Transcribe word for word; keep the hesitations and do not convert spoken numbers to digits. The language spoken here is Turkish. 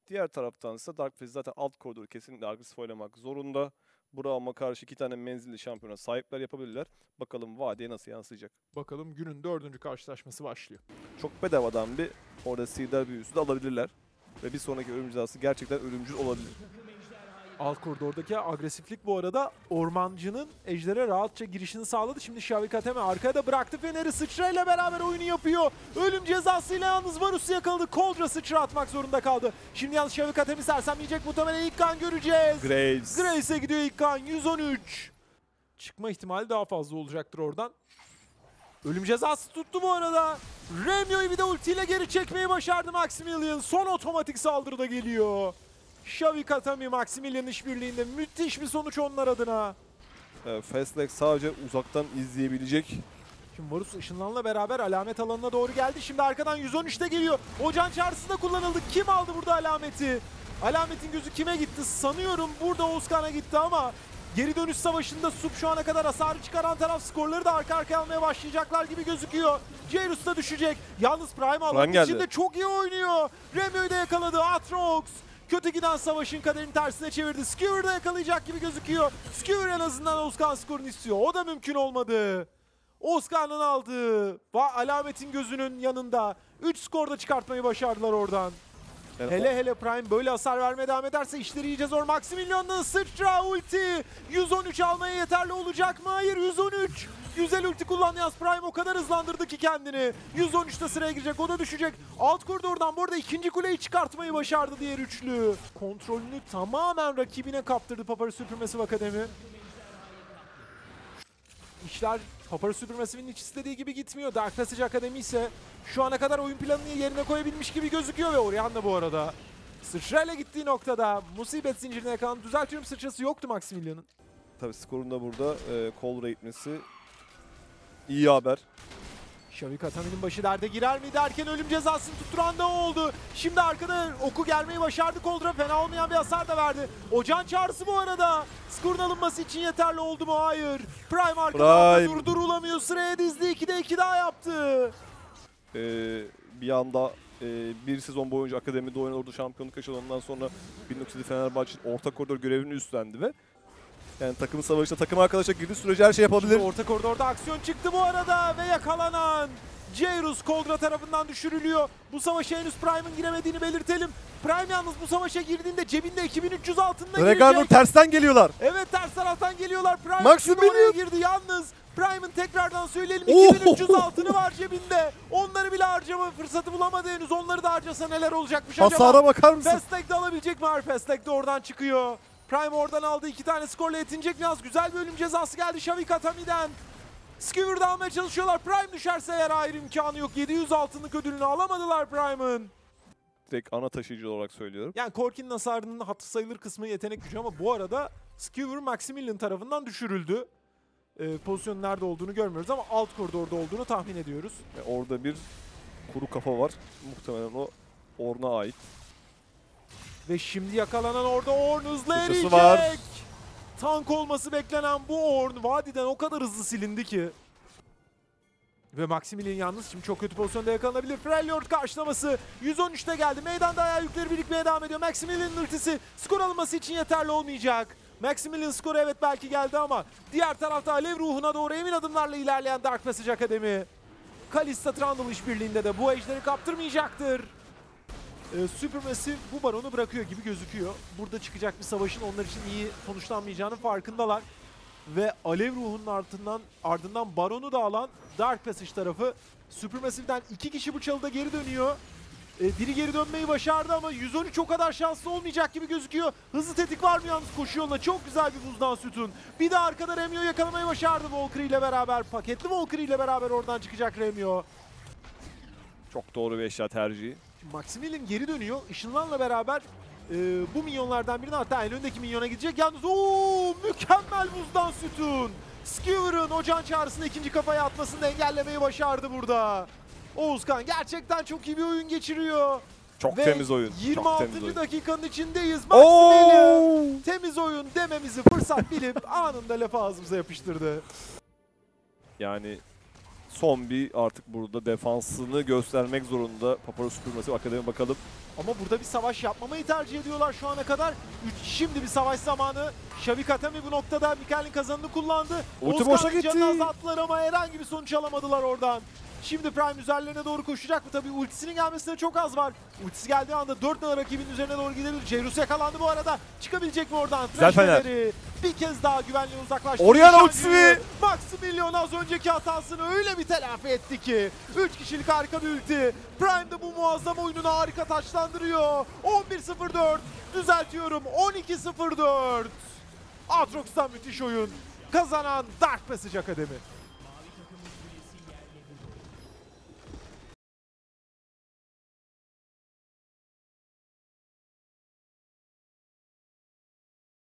Diğer taraftan ise Darkfist zaten alt koridoru kesinlikle agresif oynamak zorunda. Braum'a karşı iki tane menzilli şampiyona sahipler yapabilirler. Bakalım vadeye nasıl yansıyacak. Bakalım günün dördüncü karşılaşması başlıyor. Çok bedavadan bir orada Cedar büyüsü de alabilirler. Ve bir sonraki ölüm cezası gerçekten ölümcül olabilir. Alt koridordaki agresiflik bu arada ormancının ejdere rahatça girişini sağladı. Şimdi Şavik Atemi arkaya da bıraktı Fener'i, sıçrayla beraber oyunu yapıyor. Ölüm cezasıyla yalnız Varus'u yakaladı. Coldra sıçra atmak zorunda kaldı. Şimdi yalnız Şavik Atemi sersemleyecek, muhtemelen ilk kan göreceğiz. Graves. Graves'e gidiyor ilk kan, yüz on üç. Çıkma ihtimali daha fazla olacaktır oradan. Ölüm cezası tuttu bu arada. Remyo'yu bir de ultiyle geri çekmeyi başardı Maximilian. Son otomatik saldırıda geliyor. Şavik Atemi Maximilian işbirliğinde müthiş bir sonuç onlar adına. E, Fastlane sadece uzaktan izleyebilecek. Şimdi Varus ışınlanla beraber alamet alanına doğru geldi. Şimdi arkadan yüz on üçte geliyor. Ocağın çağrısı da kullanıldı. Kim aldı burada alameti? Alametin gözü kime gitti? Sanıyorum burada Oğuzkan'a gitti ama geri dönüş savaşında Sup şu ana kadar hasarı çıkaran taraf, skorları da arka arkaya almaya başlayacaklar gibi gözüküyor. Jairus da düşecek. Yalnız Prime alanın içinde çok iyi oynuyor. Remyo'yu da yakaladı. Atrox kötü giden savaşın kaderini tersine çevirdi. Skewer da yakalayacak gibi gözüküyor. Skewer en azından Oğuzkan skorunu istiyor. O da mümkün olmadı. Oğuzkan'ın aldığı ve alametin gözünün yanında üç skorda çıkartmayı başardılar oradan. Yani hele hele Prime böyle hasar vermeye devam ederse işleri iyice zor. Maximilian'ın sıçra ulti yüz on üç almaya yeterli olacak mı? Hayır, yüz on üç. Güzel ulti kullandı yalnız Prime, o kadar hızlandırdı ki kendini. yüz on üçte sıraya girecek, o da düşecek. Alt koridordan bu arada ikinci kuleyi çıkartmayı başardı diğer üçlü. Kontrolünü tamamen rakibine kaptırdı Papara Supermassive Akademi. İşler Papara Supermassive'in hiç istediği gibi gitmiyor. Dark Passage Akademi ise şu ana kadar oyun planını yerine koyabilmiş gibi gözüküyor ve Orianna da bu arada sıçrayla gittiği noktada musibet zincirine yakalan, düzeltiyorum, sıçrası yoktu Maximilian'ın. Tabii skorun da burada e, Coldra gitmesi iyi haber. Şavik Atami'nin başı derde girer mi derken ölüm cezasını tutturan da oldu. Şimdi arkada oku gelmeyi başardı Coldra. Fena olmayan bir hasar da verdi. Ocağın çağrısı bu arada skorun alınması için yeterli oldu mu? Hayır. Prime arkada durdurulamıyor. Sıraya dizdi. ikide iki daha yaptı. Ee, bir anda e, bir sezon boyunca akademide oynadı, orada şampiyonluk yaşadı. Ondan sonra bin dokuz yüz Fenerbahçe'nin orta koridor görevini üstlendi ve yani takım savaşta takım arkadaşa girdiği sürece her şey yapabilir. Şimdi orta koridorda aksiyon çıktı bu arada ve yakalanan Jairus Coldra tarafından düşürülüyor. Bu savaşa henüz Prime'ın giremediğini belirtelim. Prime yalnız bu savaşa girdiğinde cebinde iki bin üç yüz altında girecek. Reganur tersten geliyorlar. Evet, ters taraftan geliyorlar. Prime Maximilian oraya girdi yalnız. Prime'ın tekrardan söyleyelim iki bin üç yüz altını var cebinde. Onları bile harcama fırsatı bulamadı henüz. Onları da harcasa neler olacakmış acaba? Hasara bakar mısın? Fastlane de alabilecek mi? Fastlane de oradan çıkıyor. Prime oradan aldı, iki tane skorla yetinecek mi? Az güzel bir ölüm cezası geldi Şavik Atami'den. Skewer'da almaya çalışıyorlar. Prime düşerse eğer hayır, imkanı yok. yedi yüz altınlık ödülünü alamadılar Prime'ın. Direkt ana taşıyıcı olarak söylüyorum. Yani Corki'nin hasarının hatır sayılır kısmı yetenek gücü ama bu arada Skewer Maximilian tarafından düşürüldü. Ee, pozisyonun nerede olduğunu görmüyoruz ama alt koridorda olduğunu tahmin ediyoruz. E, orada bir kuru kafa var. Muhtemelen o Ornn'a ait. Ve şimdi yakalanan orada Ornn hızlı eriyecek. Var. Tank olması beklenen bu Ornn vadiden o kadar hızlı silindi ki. Ve Maximilian yalnız şimdi çok kötü pozisyonda yakalanabilir. Freljord karşılaması yüz on üçte geldi. Meydanda ayağı yükleri birikmeye devam ediyor. Maximilian'ın ultisi skor alınması için yeterli olmayacak. Maximilian skoru evet belki geldi ama diğer tarafta alev ruhuna doğru emin adımlarla ilerleyen Dark Passage Akademi. Kalista Trundle işbirliğinde de bu ejderi kaptırmayacaktır. Ee, Supermassive bu baronu bırakıyor gibi gözüküyor. Burada çıkacak bir savaşın onlar için iyi sonuçlanmayacağının farkındalar. Ve alev ruhunun ardından, ardından baronu da alan Dark Passage tarafı Supermassive'den iki kişi bu çalıda geri dönüyor. Ee, biri geri dönmeyi başardı ama yüz on üç o kadar şanslı olmayacak gibi gözüküyor. Hızlı tetik var mı yalnız koşu yoluna? Çok güzel bir buzdan sütun. Bir de arkada Remyo yakalamayı başardı Valkyrie ile beraber. Paketli Valkyrie ile beraber oradan çıkacak Remyo. Çok doğru bir eşya tercihi. Maximilian geri dönüyor. Işınlan'la beraber e, bu minyonlardan birine, hatta en öndeki minyona gidecek. Yalnız ooo mükemmel buzdan sütun. Skewer'ın ocağın çağrısında ikinci kafaya atmasını da engellemeyi başardı burada. Oğuzkan gerçekten çok iyi bir oyun geçiriyor. Çok Ve temiz oyun. yirmi altıncı Çok temiz dakikanın içindeyiz. Maximilian oyun. temiz oyun dememizi fırsat bilip anında lafı ağzımıza yapıştırdı. Yani son bir artık burada defansını göstermek zorunda. Papara Supermassive Akademi bakalım. Ama burada bir savaş yapmamayı tercih ediyorlar şu ana kadar. Üç, şimdi bir savaş zamanı. Shavik Atami bu noktada Mikael'in kazanını kullandı. Ulti boşa Ozkan'ın gitti. canını azalttılar ama herhangi bir sonuç alamadılar oradan. Şimdi Prime üzerlerine doğru koşacak mı? Tabii ultisinin gelmesine çok az var. Ultisi geldiği anda dört tane rakibin üzerine doğru gidebilir. Cerus yakalandı bu arada. Çıkabilecek mi oradan? Güzel Fener. Flash'leri bir kez daha güvenliğe uzaklaştı. Orianna Nişancı, ultisi! Maximilian az önceki hatasını öyle bir telafi etti ki. üç kişilik harika bir ulti. Prime de bu muazzam oyununu harika taçlandırıyor. on bir sıfır dört. Düzeltiyorum. on iki sıfır dört. Aatrox'tan müthiş oyun. Kazanan Dark Passage Akademi.